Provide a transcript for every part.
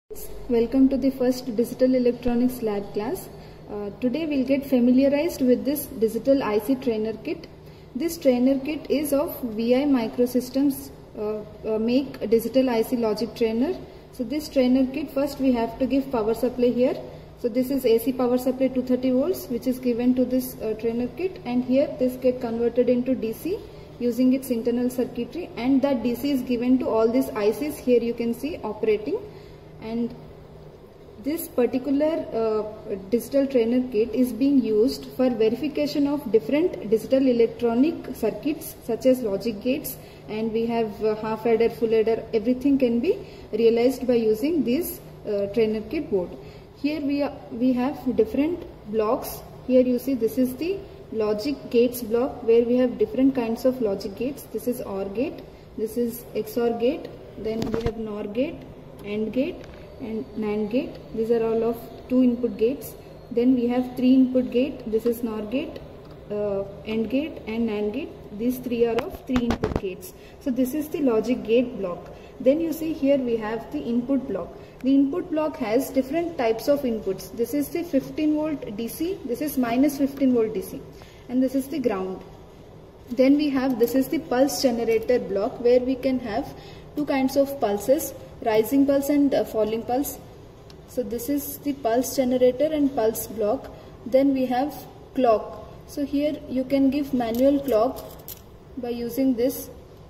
Welcome to the first Digital Electronics Lab class. Today we'll get familiarized with this Digital IC Trainer Kit. This trainer kit is of VI Microsystems make Digital IC Logic Trainer. So this trainer kit, first we have to give power supply here. So this is AC power supply 230 volts which is given to this trainer kit, and here this get converted into DC using its internal circuitry, and that DC is given to all these ICs here you can see operating. And this particular digital trainer kit is being used for verification of different digital electronic circuits such as logic gates, and we have half adder, full adder, everything can be realized by using this trainer kit board. Here we have different blocks. Here you see this is the logic gates block where we have different kinds of logic gates. This is OR gate, this is XOR gate, then we have NOR gate, AND gate and NAND gate. These are all of 2 input gates. Then we have 3 input gate. This is NOR gate, AND gate and NAND gate. These 3 are of 3 input gates. So this is the logic gate block. Then you see here we have the input block. The input block has different types of inputs. This is the 15 volt DC, this is minus 15 volt DC, and this is the ground. Then we have, this is the pulse generator block where we can have 2 kinds of pulses, rising pulse and falling pulse. So this is the pulse generator and pulse block. Then we have clock. So here you can give manual clock by using this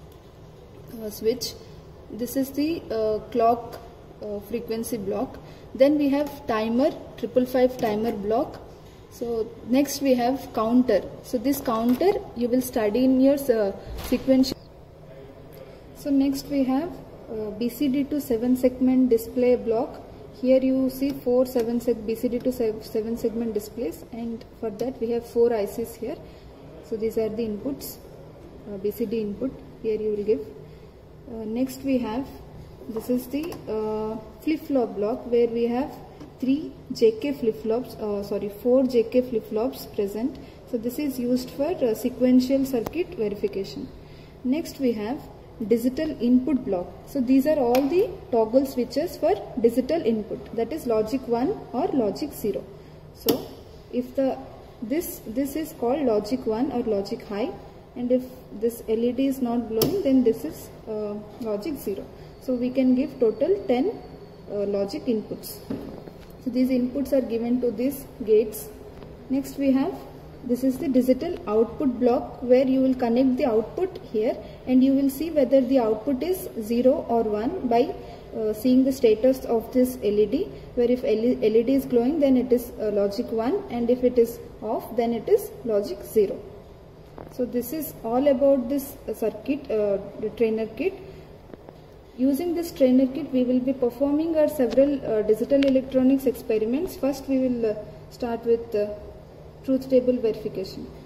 switch. This is the clock frequency block. Then we have timer, 555 timer block. So next we have counter. So this counter you will study in your sequential. So next we have BCD to 7 segment display block. Here you see 4 BCD to 7 segment displays, and for that we have 4 ICs here. So these are the inputs, BCD input here you will give. Next we have, this is the flip-flop block where we have 4 JK flip-flops present. So this is used for sequential circuit verification. Next we have digital input block. So these are all the toggle switches for digital input, that is logic 1 or logic 0. So if this is called logic 1 or logic high, and if this LED is not glowing, then this is logic 0. So we can give total 10 logic inputs. So these inputs are given to these gates. Next we have, this is the digital output block where you will connect the output here, and you will see whether the output is 0 or 1 by seeing the status of this LED, where if LED is glowing then it is logic 1, and if it is off then it is logic 0. So this is all about this circuit, the trainer kit. Using this trainer kit we will be performing our several digital electronics experiments. First we will start with truth table verification.